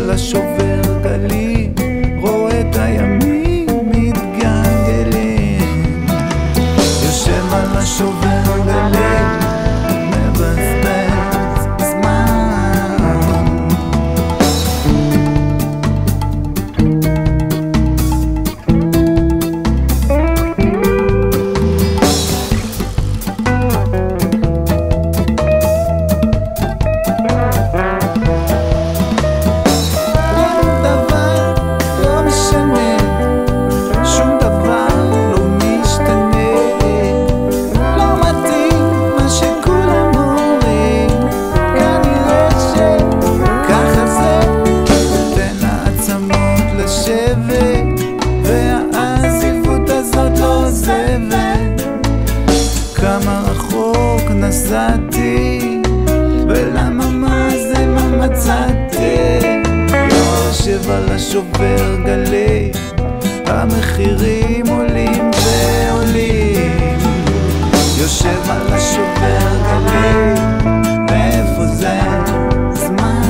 על השובר גלים, רואה את הימים מתגלגלים. יושב על השובר גלים, מבזבז זמן. כמה רחוק נסעתי, ולמה מה זה מה מצאתי. יושב על השובר גלי, המחירים עולים ועולים. יושב על השובר גלי, מאיפה זה זמן.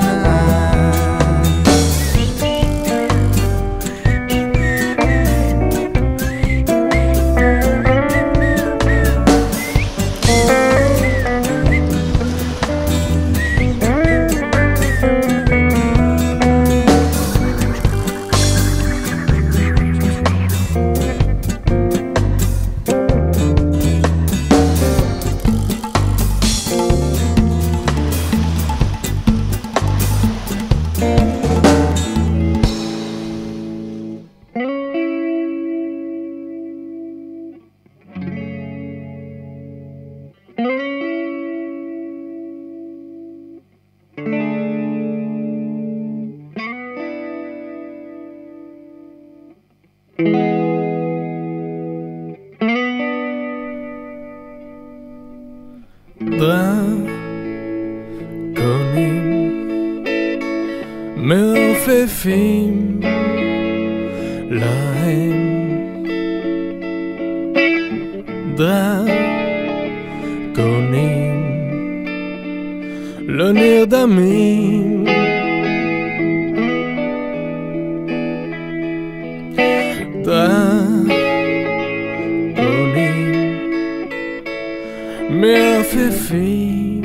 דרקונים מעופפים להם, דרקונים לא נרדמים, דרקונים מעופפים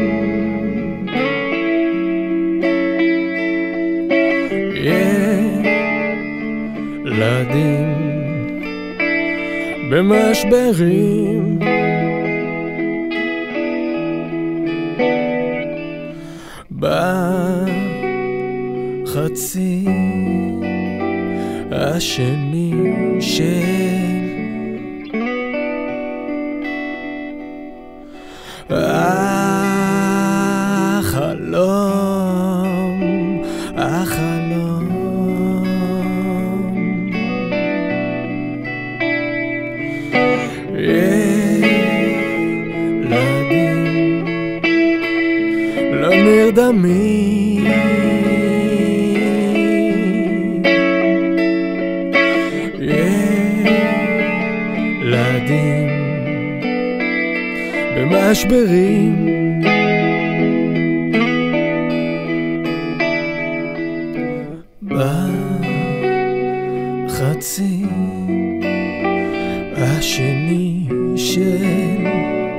ילדים במשברים, בחצי השני של החלום, החלום. ילדים לא נרדמים, ילדים במשברים, בחצי השני של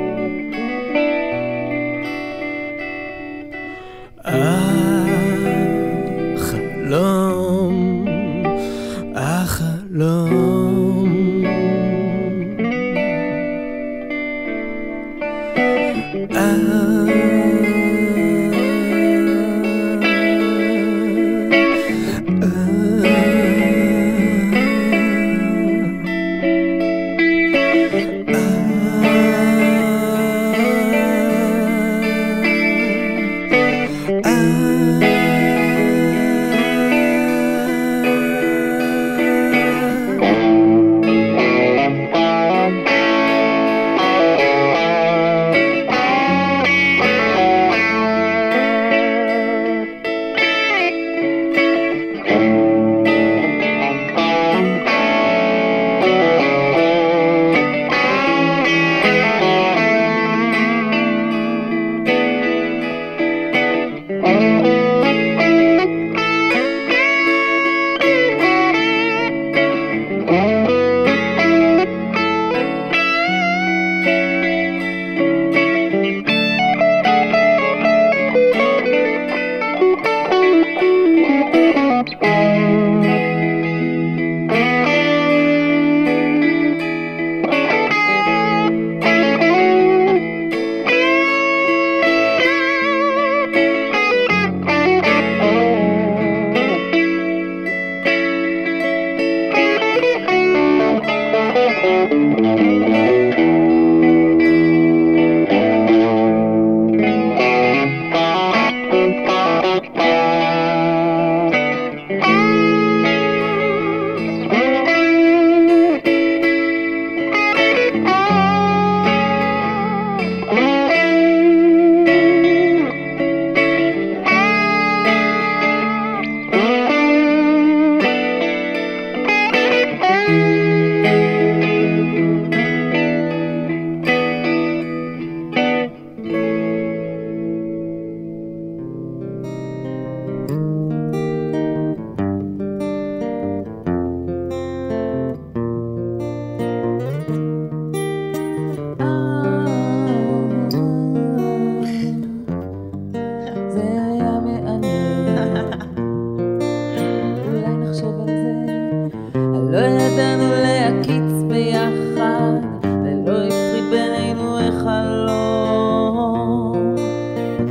החלום, החלום.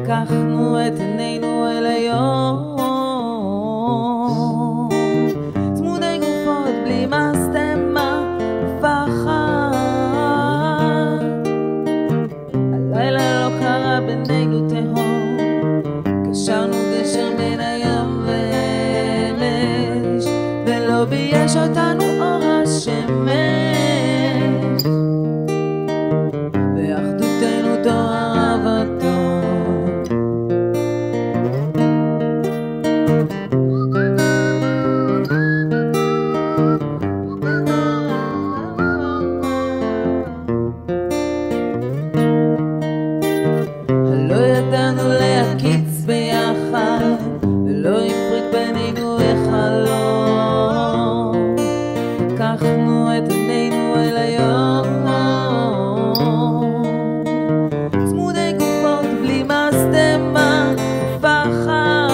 לקחנו את עינינו אל היום, צמודי גופות בלי משטמה ופחד. הלילה לא קרה בינינו תהום, קשרנו גשר בין הים והאמש, ולא בייש אותנו אור השמש, ואחדותנו תור אהבתו. הלא ידענו להקיץ ביחד, ולא הפריד בינינו החלום. לקחנו את עינינו אל היום, צמודי גופות בלי משטמה ופחד.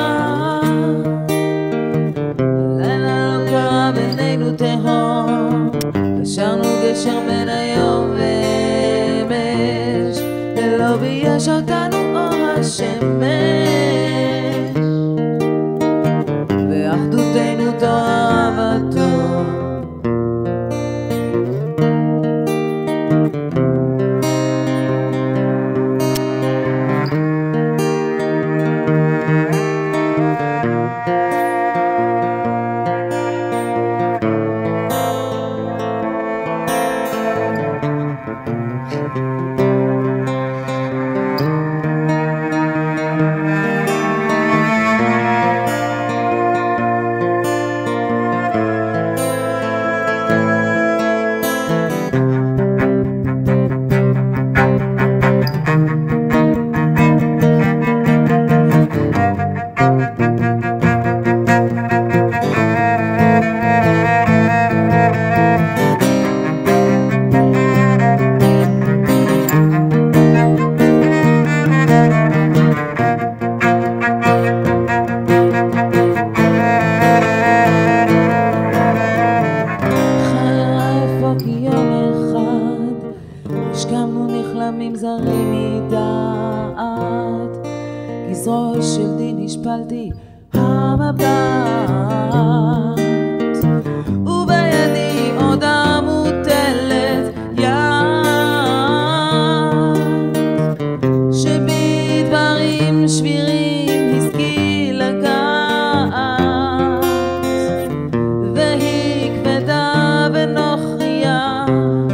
הלילה לא קרה בינינו תהום, קשרנו גשר בין היום והאמש, ולא בייש אותנו אור השמש, ואחדותנו תור אהבתו. השכמנו נחלמים זרים מדעת, גזרו של דין השפלתי המבט, ובידי עוד המוטלת יד, שבדברים שבירים השכיל לגעת, והיא כבדה ונוכריה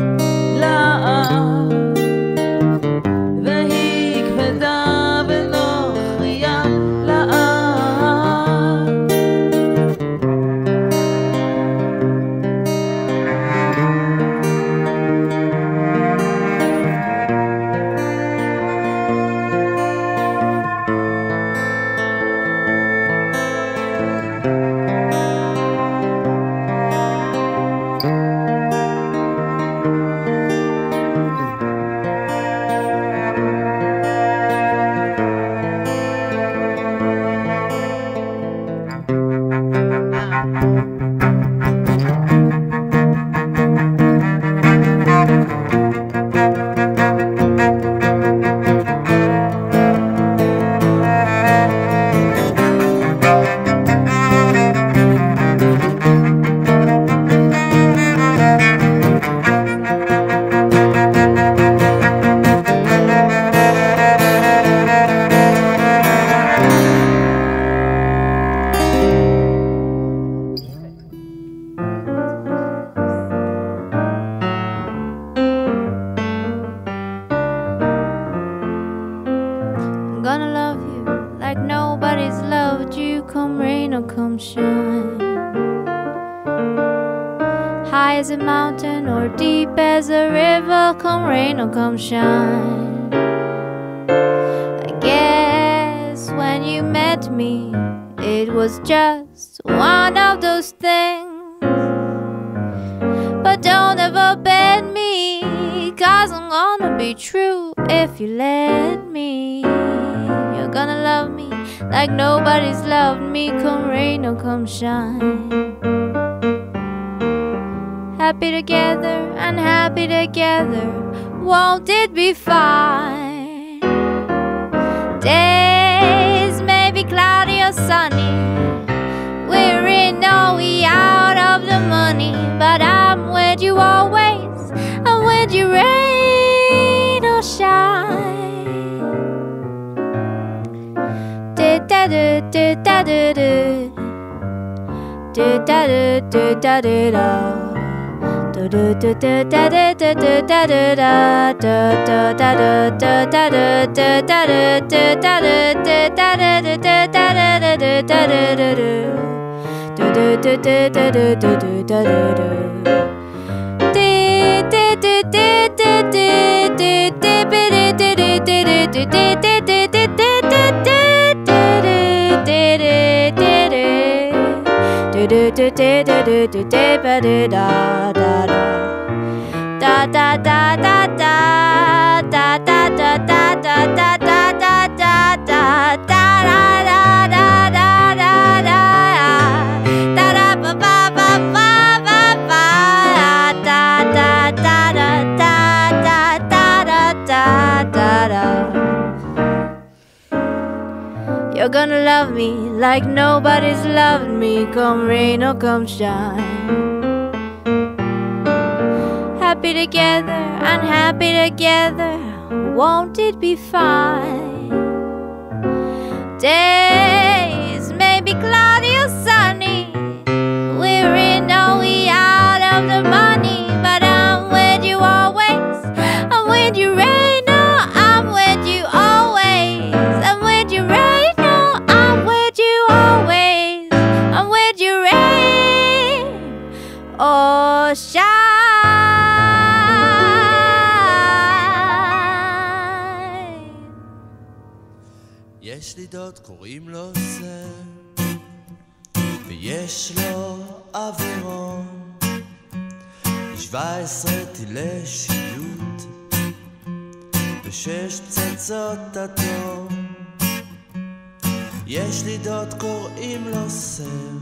gonna love you like nobody's loved you, come rain or come shine. High as a mountain or deep as a river, come rain or come shine. I guess when you met me, it was just one of those things. But don't ever bend me, 'cause I'm gonna be true if you let me. You're gonna love me like nobody's loved me, come rain or come shine. Happy together, unhappy together, won't it be fine? Days may be cloudy or sunny, we're in no way out of the money, but I'm with you always, I'm with you rain or shine. You're gonna love me like nobody's loved me, come rain or come shine. Happy together, unhappy together, won't it be fine? Days may be cloudy or sunny, we're in no way out of the money, but I'm with you always, I'm with you rain, no, I'm with you always, I'm with you rain, no, I'm with you always, I'm with you rain or shine. יש לי דוד קוראים לו סם, ויש לו אווירון, 17 טילי שיוט ו6 פצצות אטום. יש לי דוד קוראים לו סם,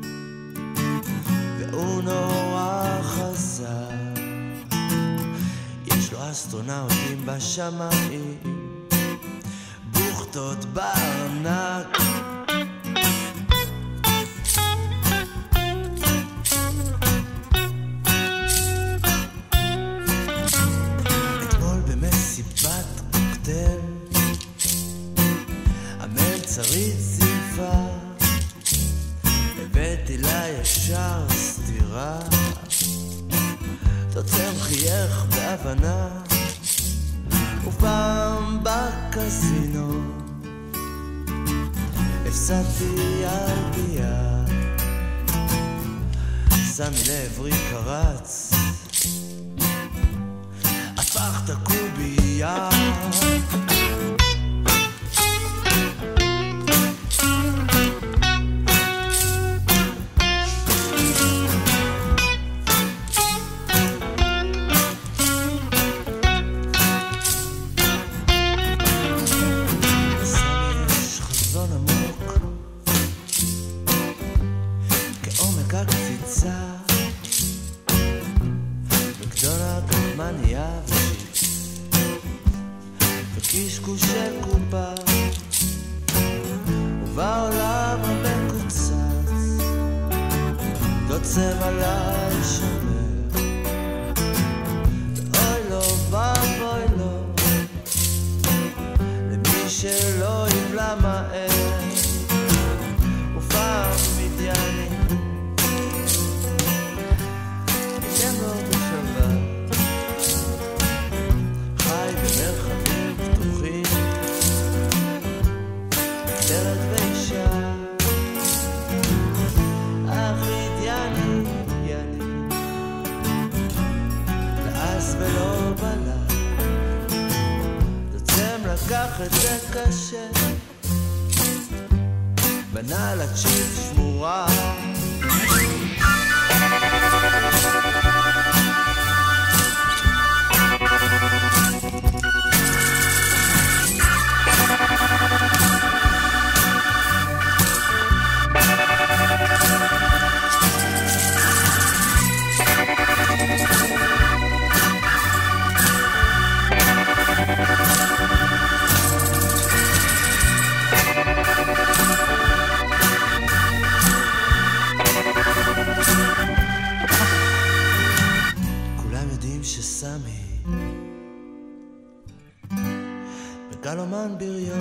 והוא נורא חזק, יש לו אסטרונאוטים בשמיים, בוכטות בארנק. אתמול במסיבת קוקטייל המלצרית ציפה, הבאתי לה ישר סתירה, תוצם חייך בהבנה, ופעם בקסינו הפסדתי יד ביד, שמי לעברי קרץ, הפכת קובייה. קשקושי קופה ובעולם המקוצץ דוצם עליי שומר, ואוי לו ואוי לו למי שלא יבלע מהר, ופעם מתיינים ניתן לו בשלווה, חי במרחבים פתוחים, בגדרת ואישה, אחית יני יני, לעס ולא בלה, דוצם לקח את זה קשה, בנה לצ'יפ שמורה.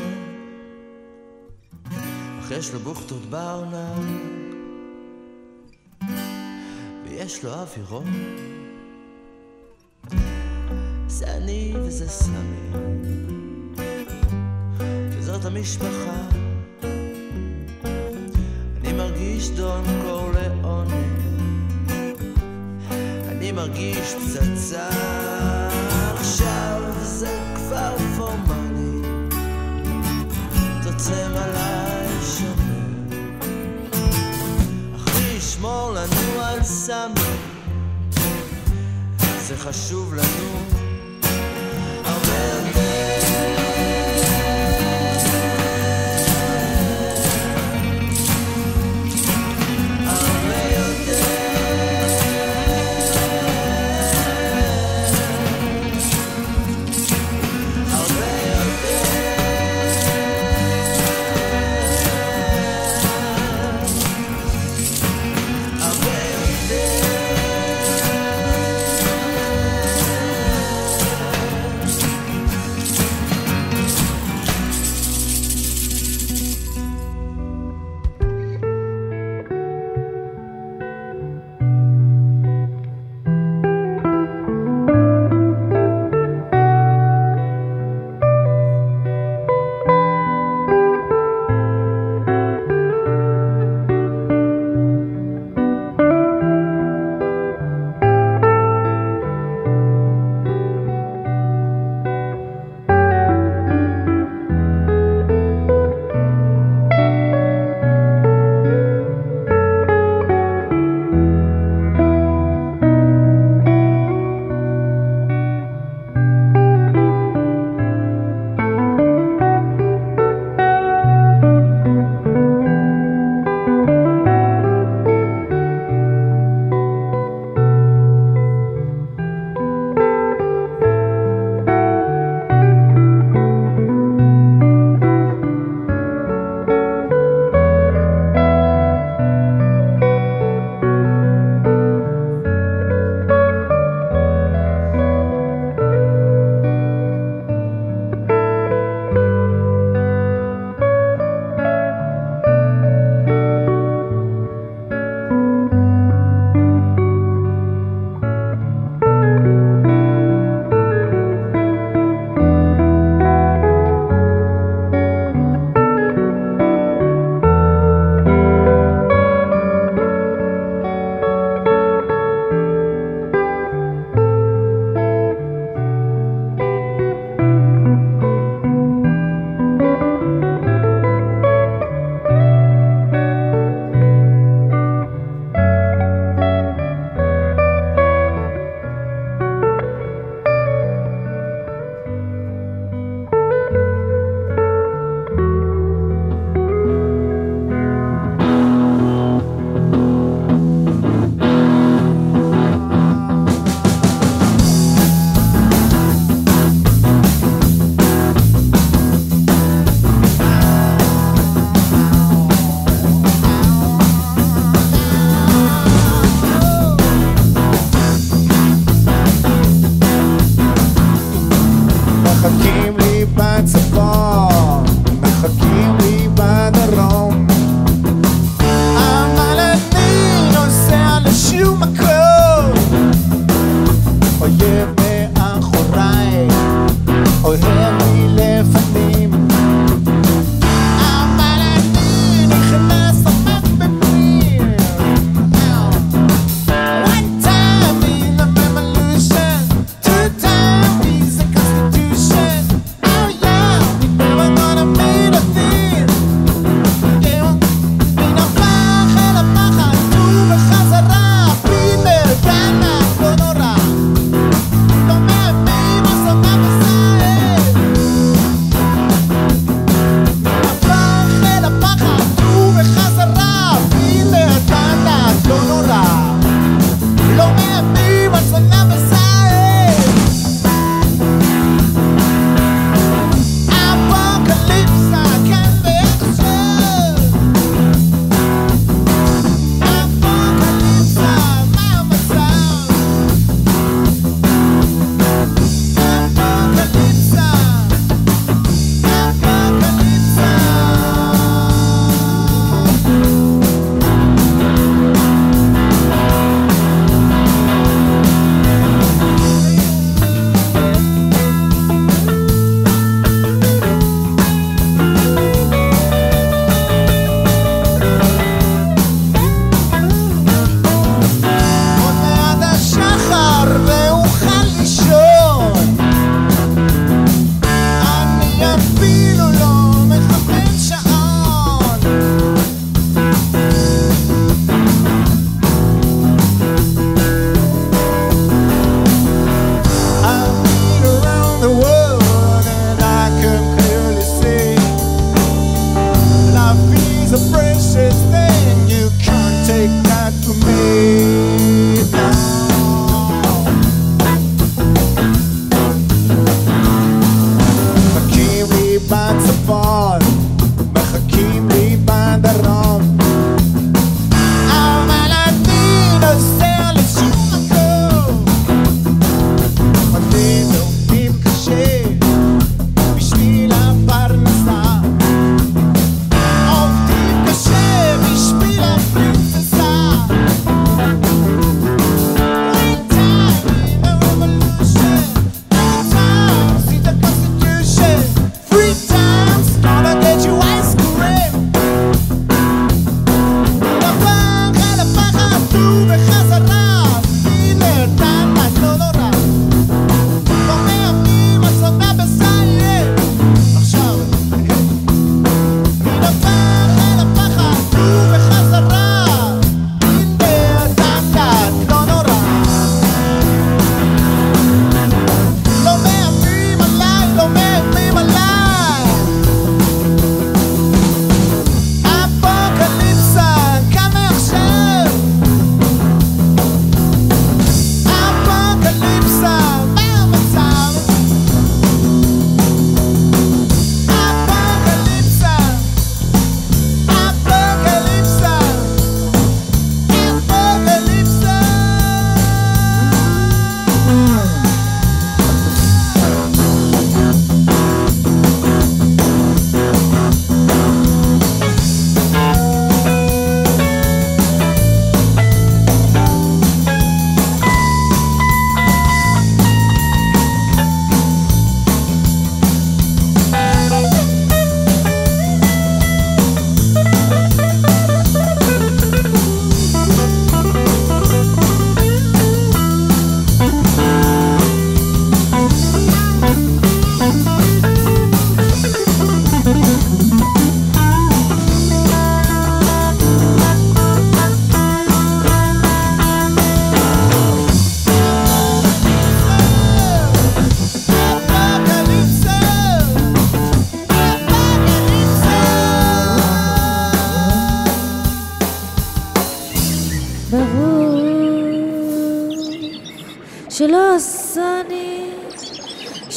אך יש לו בוכטות בארנק ויש לו אווירון, זה אני וזה סמי וזאת המשפחה. אני מרגיש דון קורליאונה, אני מרגיש פצצה עכשיו, זה כבר פורמלי, תוצם עליי שומר, אחי ישמור לנו על סמי, זה חשוב לנו הרבה יותר.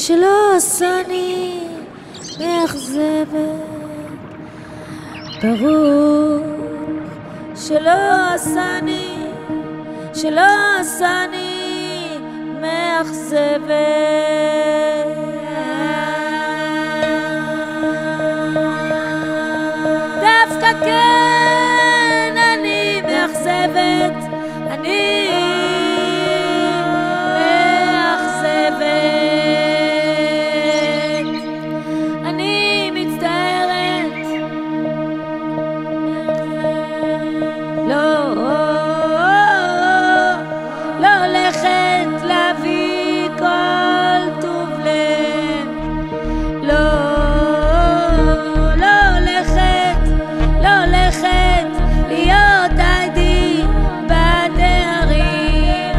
שלא עשני מאכזבת, ברור שלא עשני מאכזבת. דווקא כן אני מאכזבת, אני מאכזבת, אני מצטערת, לא הולכת להביא כל טוב לב, לא הולכת להיות עדי בתארים.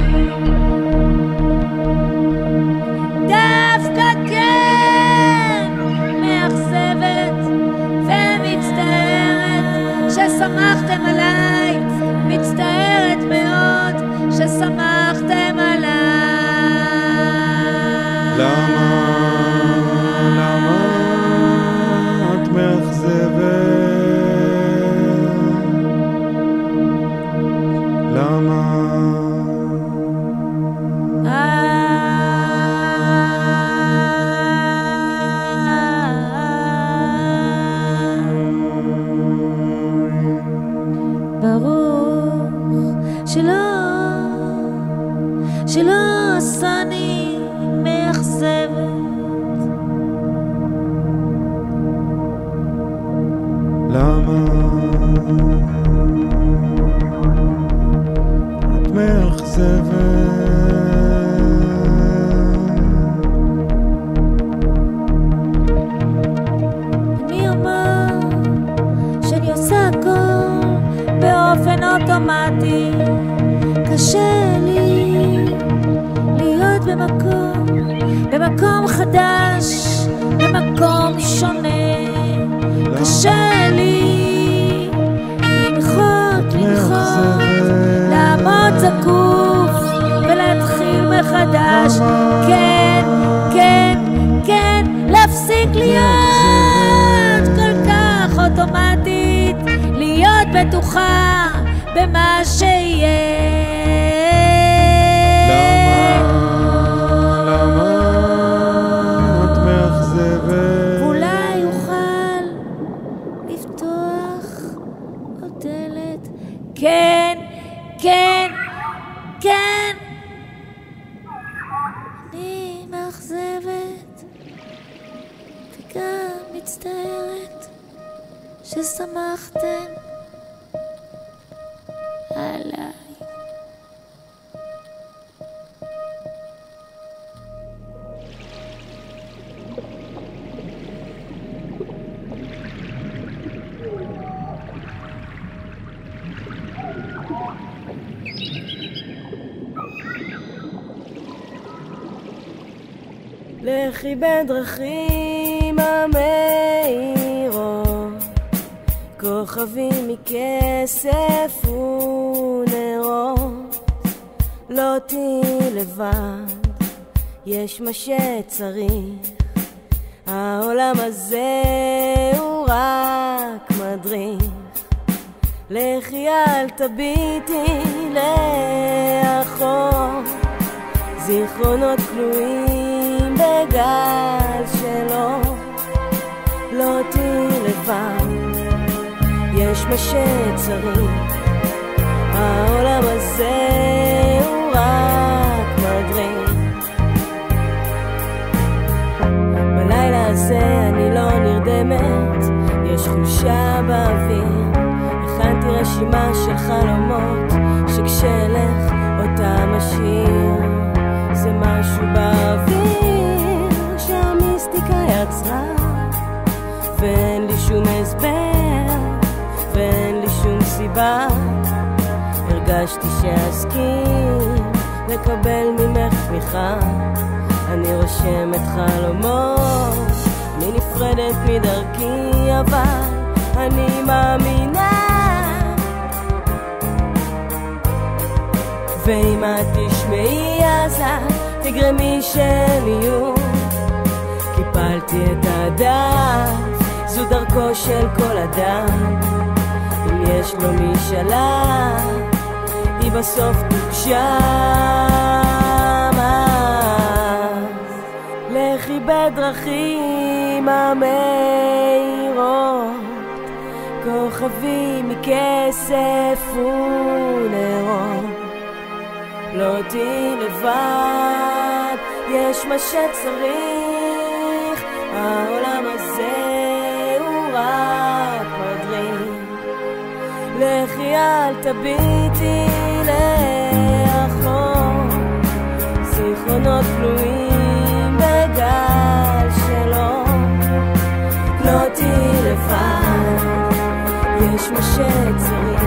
דווקא כן מאכזבת ומצטערת ששמחתם עליי, מצטערת מאוד ששמחתם עליי. למה את מאכזבת? למה? ברור שלא עשני מאכזבת. למה את מאכזבת? אני אומר שאני עושה הכל באופן אוטומטי, קשה לי להיות במקום חדש, במקום שונה, קשה לי לנחות, לעמוד זקוף ולהתחיל מחדש, כן, להפסיק להיות כל כך אוטומטית, להיות בטוחה במה שיהיה. למה את מאכזבת? אולי אוכל לפתוח עוד דלת. כן, אני מאכזבת וגם מצטערת ששמחתם עליי. לכי בדרכים המאירות, כוכבים מכסף ונרות, לא תהי לבד, יש מה שצריך, העולם הזה הוא רק מדריך. לכי אל תביטי לאחור, זיכרונות כלואים בגל שלו, לא תהי לבד, יש מה שצריך, העולם הזה הוא רק מדריך. בלילה הזה אני לא נרדמת, יש חולשה באוויר, הכנתי רשימה של חלומות שכשאלך אותה משאיר. זה משהו באוויר שהמיסטיקה יצרה, ואין לי שום הסבר ואין לי שום סיבה. הרגשתי שאסכים לקבל ממך תמיכה, אני רושמת חלומות, אני נפרדת מדרכי, אבל אני מאמינה, ואם את תשמעי אז את תגרמי שהם יהיו הפלתי את הדף, זו דרכו של כל אדם, אם יש לו משאלה היא בסוף תוגשם. לכי בדרכים המאירות, כוכבים מכסף ונרות, לא תהי לבד, יש מה שצריך, העולם הזה הוא רק מדריך. לכי אל תביטי לאחור, זיכרונות תלויים בגל שלו, לא תהי לבד, יש מה שצריך,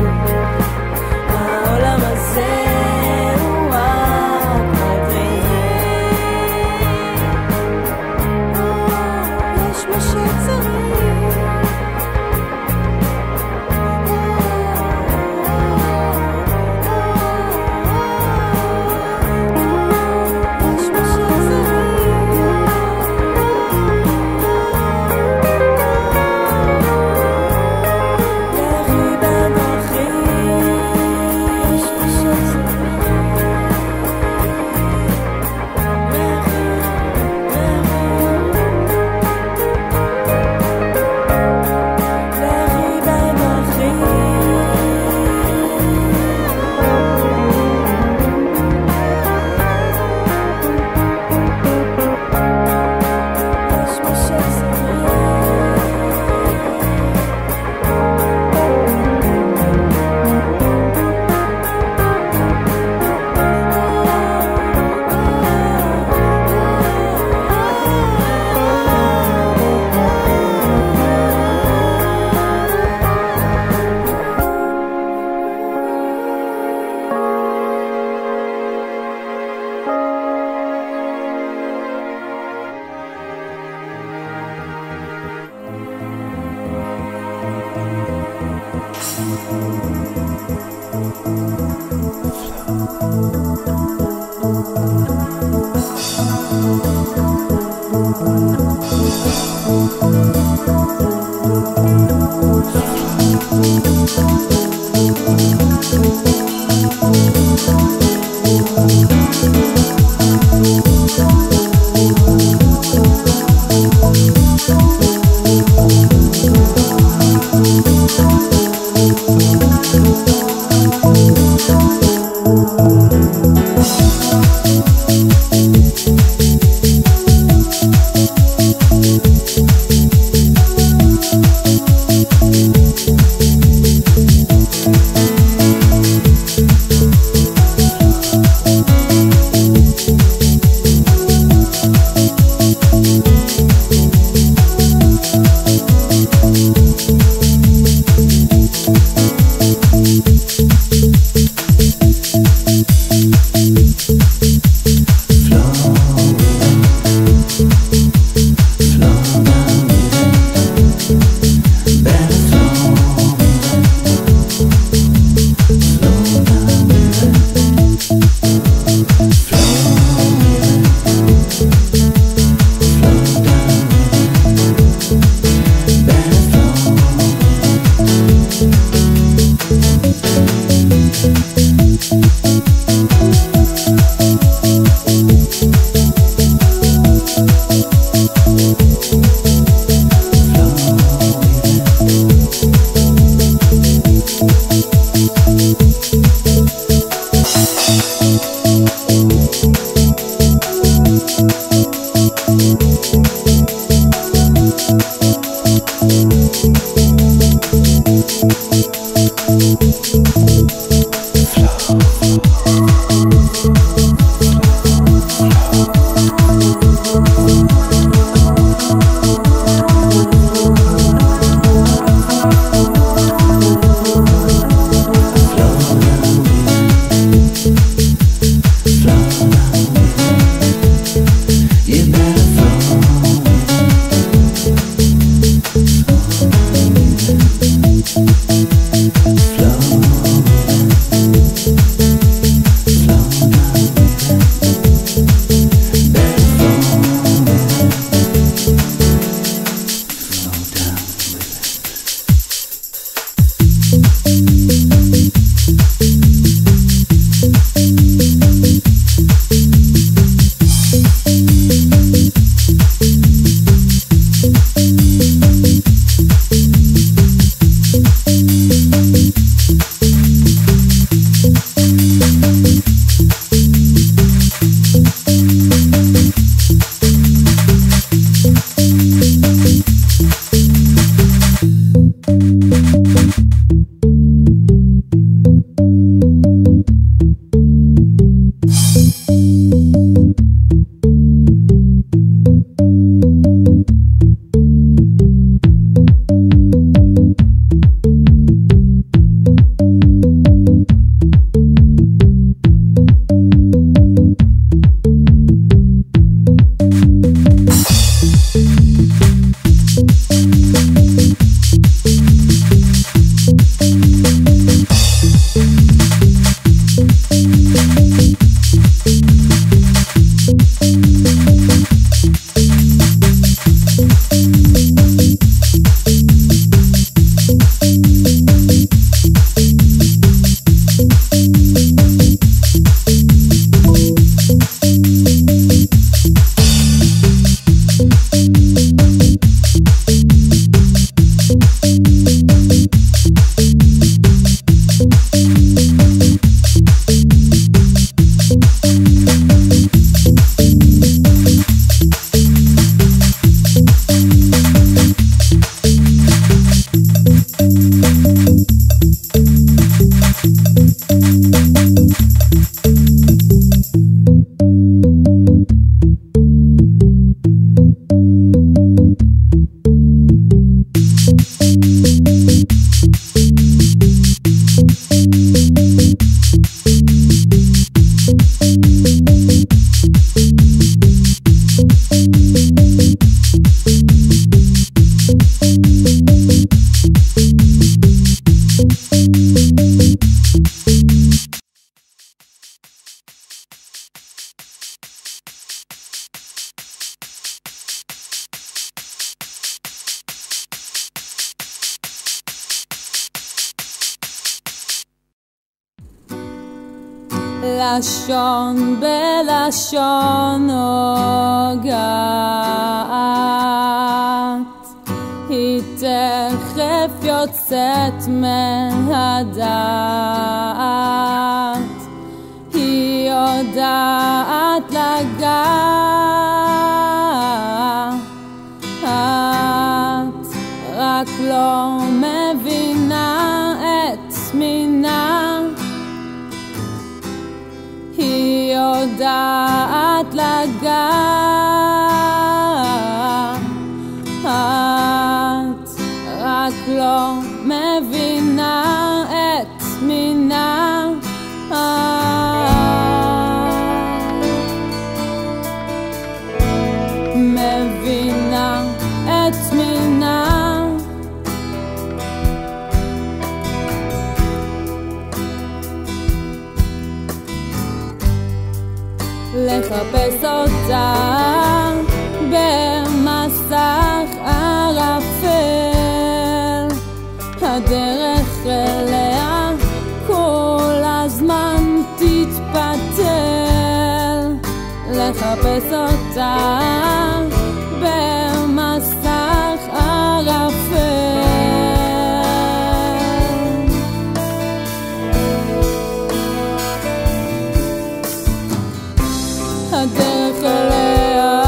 העולם הזה הוא רק מדריך. יש מה שצריך, לשון בלשון נוגעת, היא תכף יוצאת מהדעת, היא יודעת לגעת, רק לא מבינה את מינה, היא יודעת לגעת, רק לא מבינה את מינה, מבינה את מינה. לחפש אותה במסך ערפל, הדרך אליה כל הזמן תתפתל. לחפש אותה במסך ערפל, הדרך אליה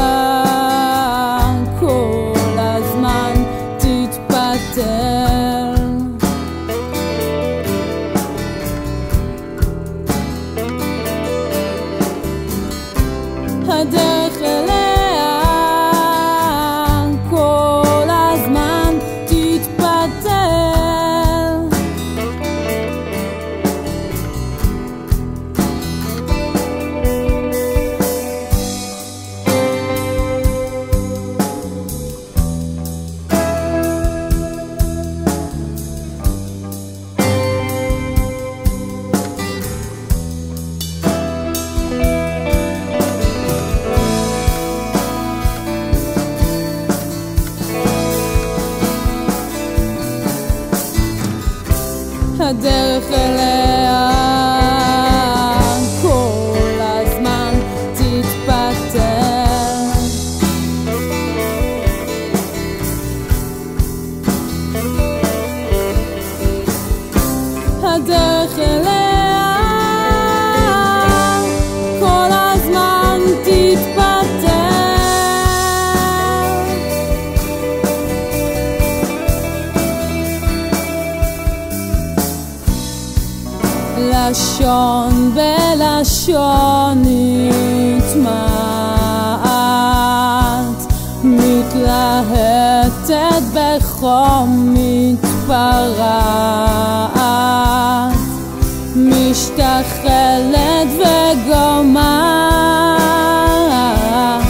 כל הזמן תתפתל. הדרך אליה כל הזמן תתפתל. הדרך אליה כל הזמן תתפתל. הדרך אליה כל הזמן תתפתל. לשון בלשון נטמעת, מתלהטת בחום מתפרעת, משתחלת וגומעת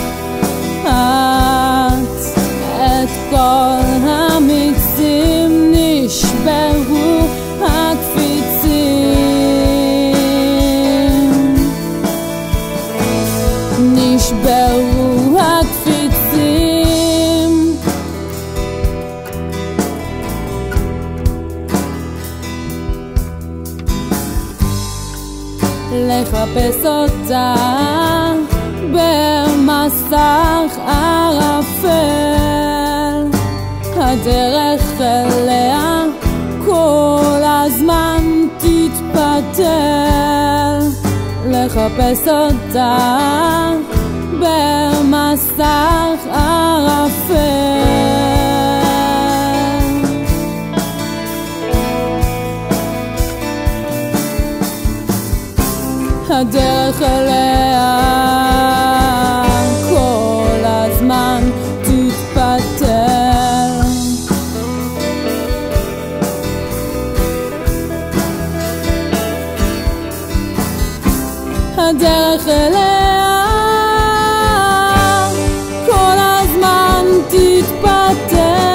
את כל המיצים, נשברו הקפיצים, נשברו הקפיצים. לחפש אותה במסך ערפל, הדרך אליה כל הזמן תתפתל. לחפש אותה במסך ערפל, הדרך אליה כל הזמן תתפתל. הדרך אליה כל הזמן תתפתל.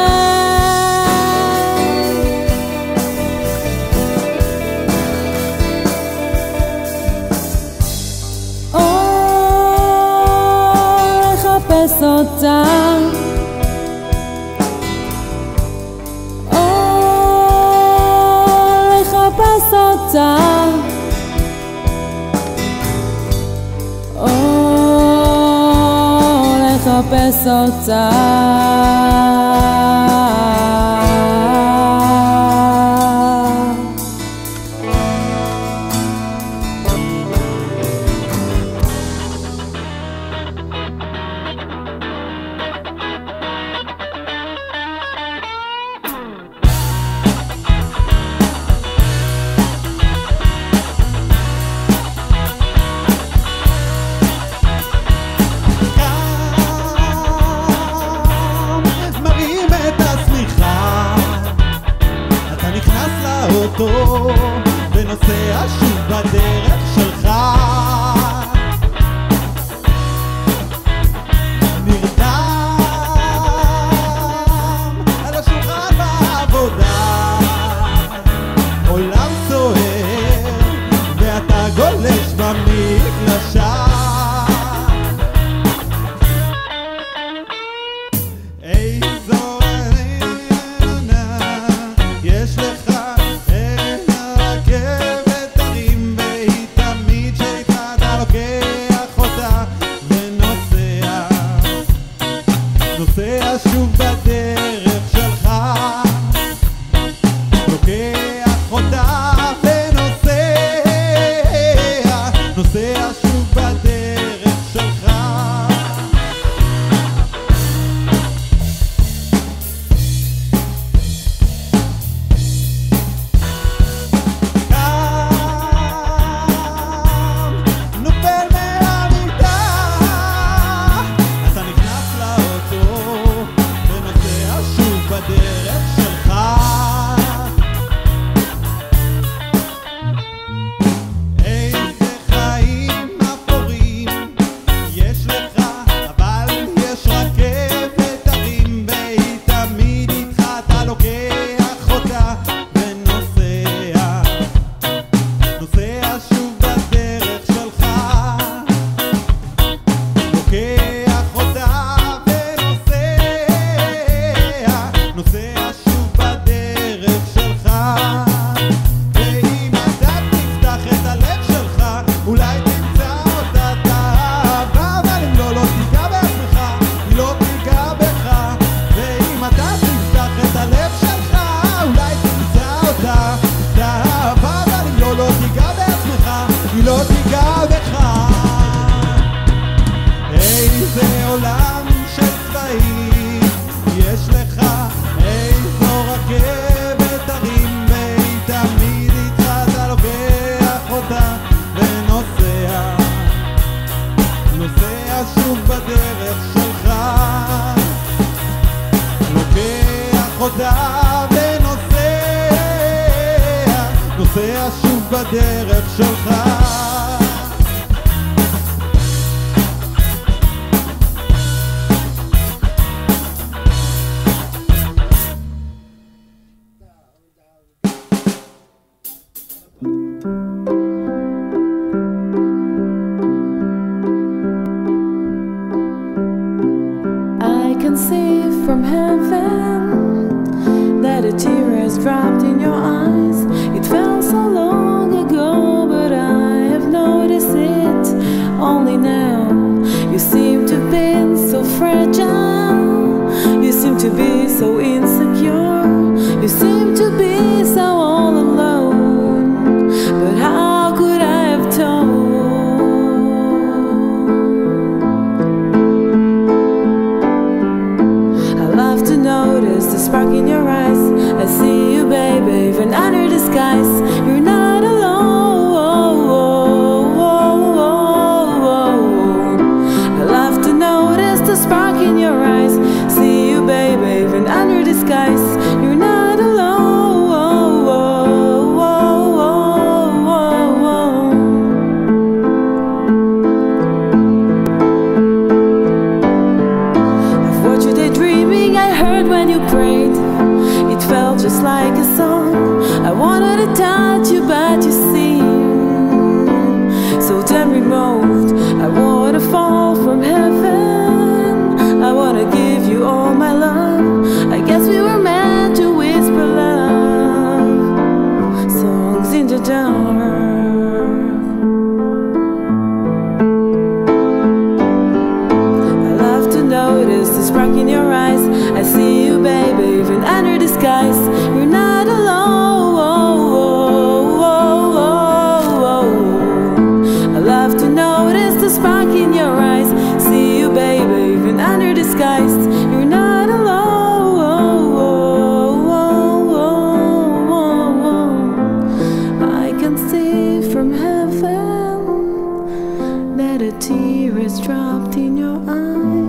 לחפש אותה, לחפש אותה לחפש אותה. ונוסע שוב בדרך שלך, נרדם על השולחן בעבודה, עולם סוער ואתה גולש במגלשה. איזו עננה יש לך, נוסע שוב בדרך שלך, לוקח אותה ונוסע, נוסע שוב בדרך שלך. נופל מהמיטה, אתה נכנס לאוטו ונוסע שוב בדרך שלך. איזה חיים אפורים יש לך, אבל יש רכבת הרים והיא תמיד איתך, אתה לוקח אותה ונוסע, נוסע שוב בדרך שלך, לוקח אותה נוסע שוב בדרך שלך. ואם אתה תפתח את הלב שלך אולי תמצא אותה תאהבה, אבל אם לא, לא תיגע בעצמך, היא לא תיגע בך. ואם אתה תפתח את הלב שלך אולי תמצא אותה תאהבה, אבל אם לא, לא תיגע בעצמך, היא לא תיגע בך. איזה עולם של צבעים יש לך, איזו רכבת הרים והיא תמיד איתך, אתה לוקח אותה ונוסע, נוסע שוב בדרך שלך, לוקח אותה ונוסע, נוסע שוב בדרך שלך. I can see from heaven that a tear has dropped in your eyes. It felt so long ago, but I have noticed it only now. You seem to be so fragile, you seem to be so insecure, you seem to be so all alone, but how could I have told? Notice the spark in your eyes. I see you, baby, even under the skies. You're not alone. I love to notice the spark in your eyes. See you, baby, even under the skies. You're not just like a song. I wanted to touch you, but you seem so damn remote. I wanna fall from heaven, I wanna give you all my love. I guess we were meant to whisper love songs in the dark. I love to know disguise. You're not alone. I love to notice the spark in your eyes. See you, baby, even under disguise. You're not alone. I can see from heaven that a tear is dropped in your eyes.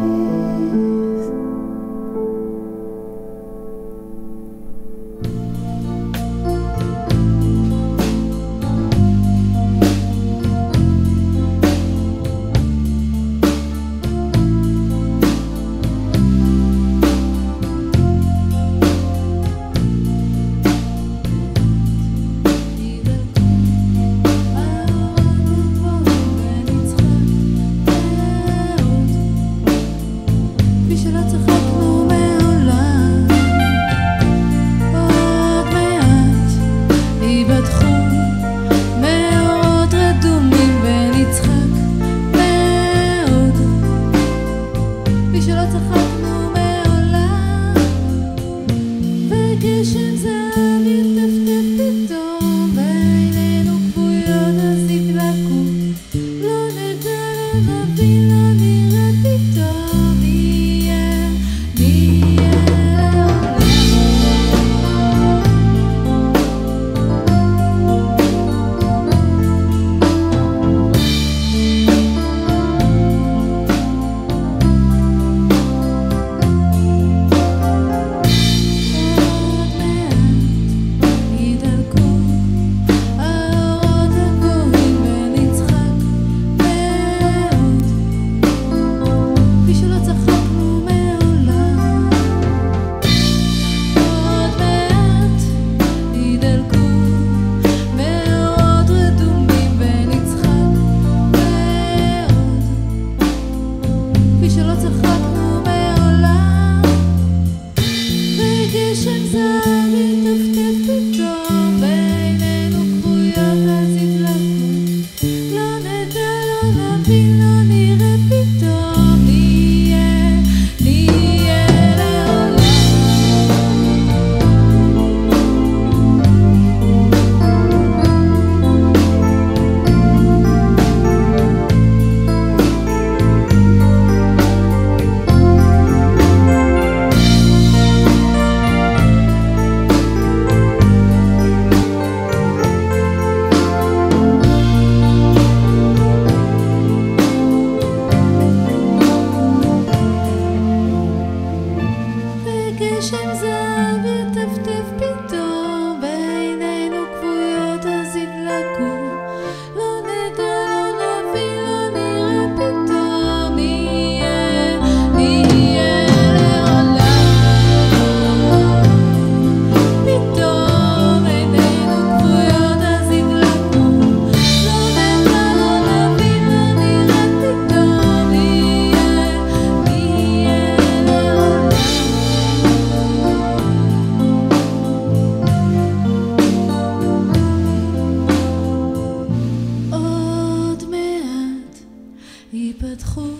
ייפתחו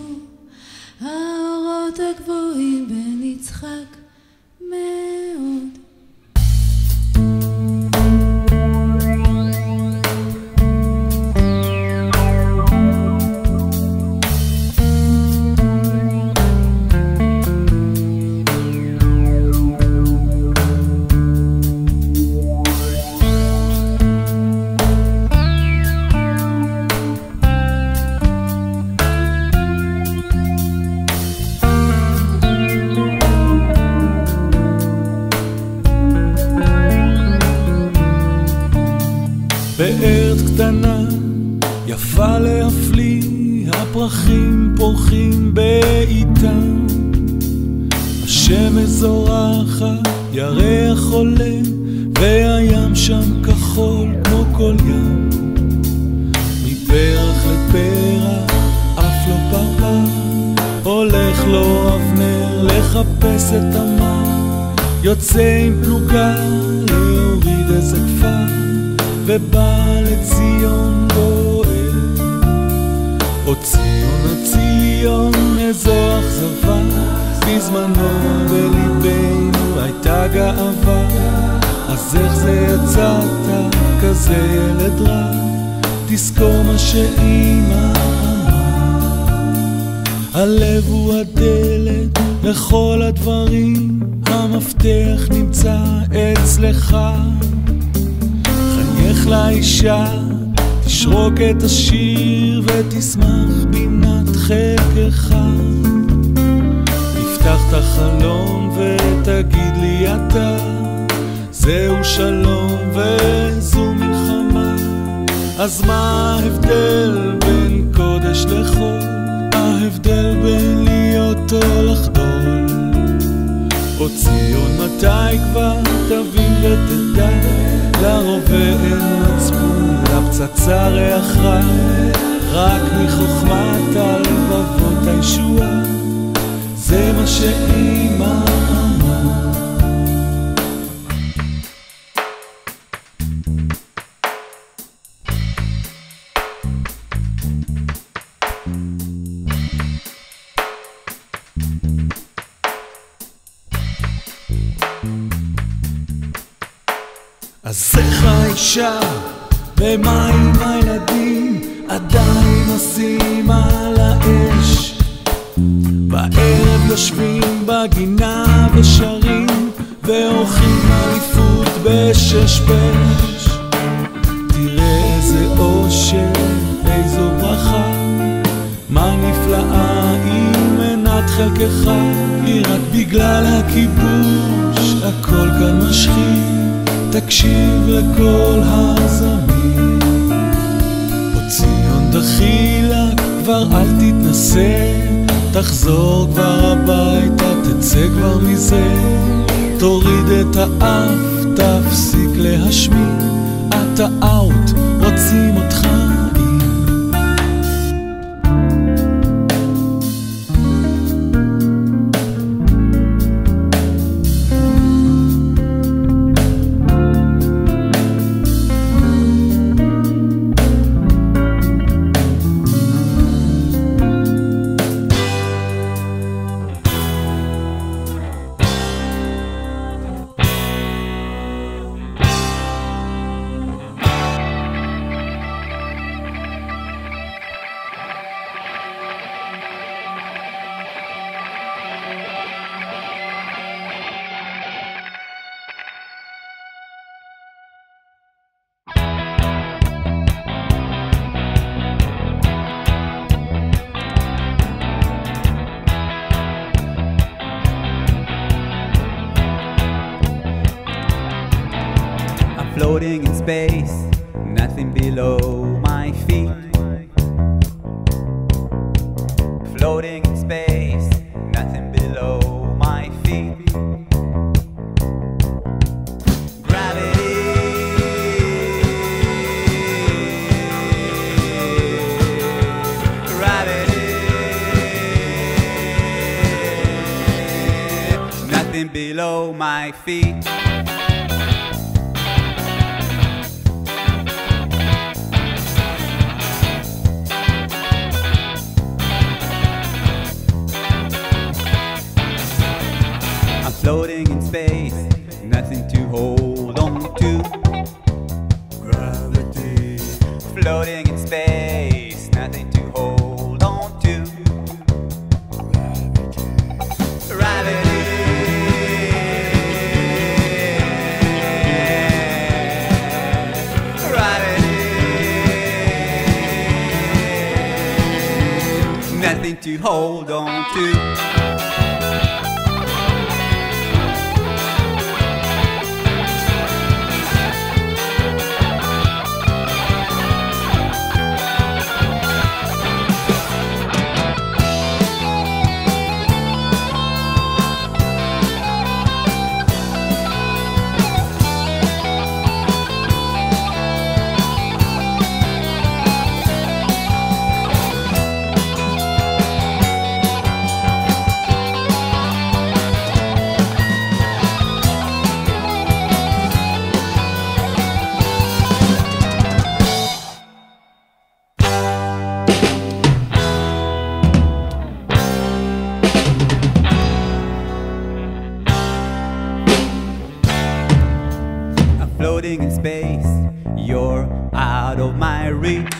האורות הגבוהים ונצחק מאוד. בארץ קטנה, יפה להפליא, הפרחים פורחים בעיתם. השמש זורחת, ירח עולה, והים שם כחול כמו כל ים. מפרח לפרח, אף לא פרפר, הולך לו אבנר לחפש את המים. יוצא עם פלוגה להוריד איזה כפר, ובא לציון גואל. או ציון או ציון, איזו אכזבה, בזמנו בליבנו הייתה גאווה, אז איך זה יצאת כזה ילד רע? תזכור מה שאמא אמרה, הלב הוא הדלת לכל הדברים, המפתח נמצא אצלך. חייך לאישה, תשרוק את השיר ותשמח בינת חלקך. תפתח את החלום ותגיד לי אתה, זהו שלום וזו מלחמה. אז מה ההבדל בין קודש לחול? ההבדל בין להיות או לחדול? או ציון מתי כבר תבין ותדע, לרובה אין מצפון, לפצצה ריח רע, רק מחוכמת הלבבות הישועה. זה מה שאמא אמרה. אז איך האישה ומה עם הילדים עדיין עושים על האש? בערב יושבים בגינה ושרים ואורחים אליפות בשש-בש. תראה איזה אושר, איזו ברכה, מה נפלאה היא מנת חלקך. היא רק בגלל הכיבוש הכל כאן משחית, תקשיב לכל הזמין. או ציון דחילה, כבר אל תתנסה, תחזור כבר הביתה, תצא כבר מזה. תוריד את האף, תפסיק להשמיד, אתה אאוט, רוצים אותך אין. Floating in space, nothing below my feet. Floating in space, nothing below my feet. Gravity, gravity, nothing below my feet. Floating in space, nothing to hold on to. Gravity. Floating in space, nothing to hold on to. Gravity. Gravity. Nothing to hold on to. floating in space, you're out of my reach.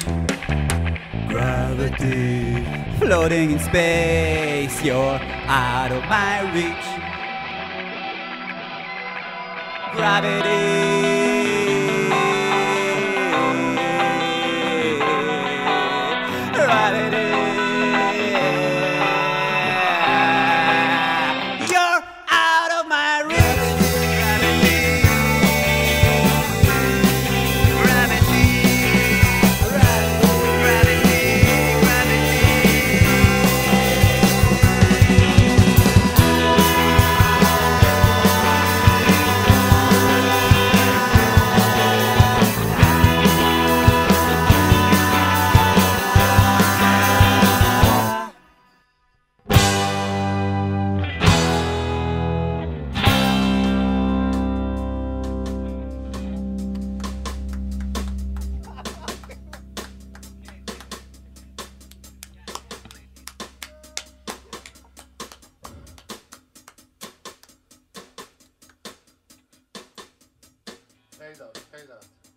Gravity, Floating in space, you're out of my reach. Gravity. Gravity. You're out of my reach. Fade out, fade out.